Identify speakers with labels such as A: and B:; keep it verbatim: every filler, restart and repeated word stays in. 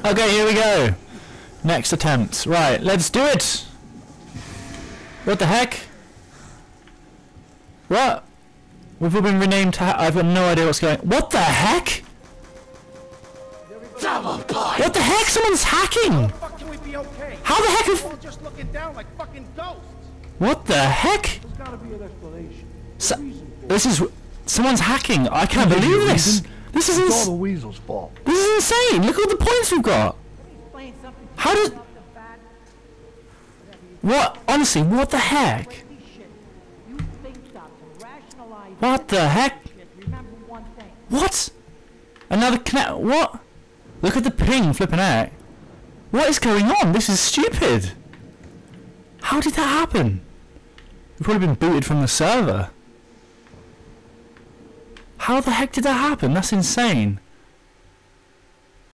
A: Okay, here we go. Next attempt. Right, let's do it. What the heck? What? We've all been renamed to ha I've got no idea what's going on. What the heck?
B: Double point.
A: What the heck? Someone's hacking!
C: How the fuck can we be okay?
A: How the heck
C: We're
A: have...
C: all just looking down like fucking ghosts.
A: What the heck?
C: There's gotta be an explanation.
A: So, this is... Someone's hacking. I can't believe this. This is
D: It's all
A: ins
D: the weasel's fault.
A: This is insane. Look at all the points we've got. How did... What? Honestly, what the heck? What the heck? What? Another connect... What? Look at the ping flipping out. What is going on? This is stupid. How did that happen? We've probably been booted from the server. How the heck did that happen? That's insane.